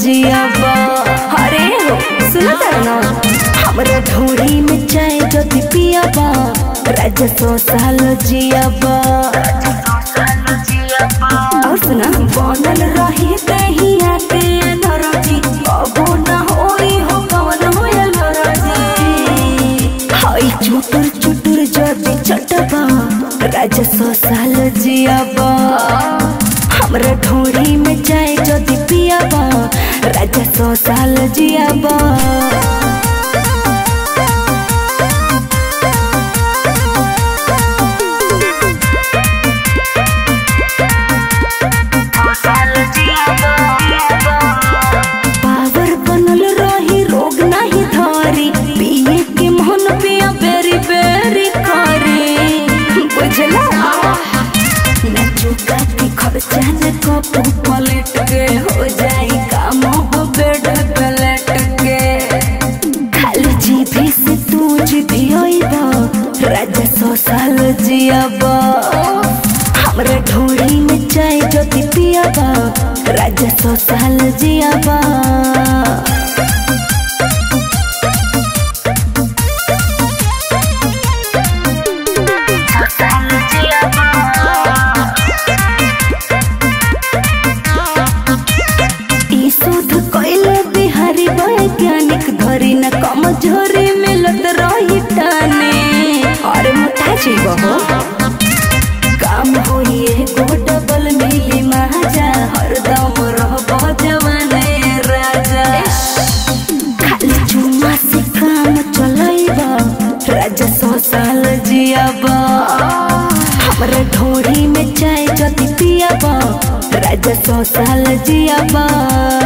जियाबा। अरे हो सुना ना हमरा ढोरी में चाय जदि पियाबा राजा 100 साल जियाबा। और सुना बनल रही दहिया के नरजी कबो ना होई हो कवन होयल नरजी। हाय चुटुर चुटुर जदि चटबा राजा 100 साल जियाबा। हमरा ढोरी में चाय जदि पियाबा राजा 100 साल जियाबा। पावर बनल रही रोग नहीं धरी पिए के मोहन पिया बेरी बेरी करी बुझला। न चुकाती खर्चा न कपू पलट के हो जाई काम हो बेड पलट के। खाली जीभी से तू जीभी आईबा राजा 100 साल जियाबा। हमरा ढोरी में चाय जदि पियाबा राजा 100 साल जियाबा। ई शोध कइले बिहारी वैज्ञानिक धरी न कमजोरी मिलत रही टाने। अरे मोटा जीव हो काम होइए को डबल मिली महाजा हरदम रहबो जवाने राजा। खाली चुम्मा से काम चलाइबा राजा 100 साल जियाबा। हमरा ढोरी में चाय जदि पियाबा राजा 100 साल जियाबा।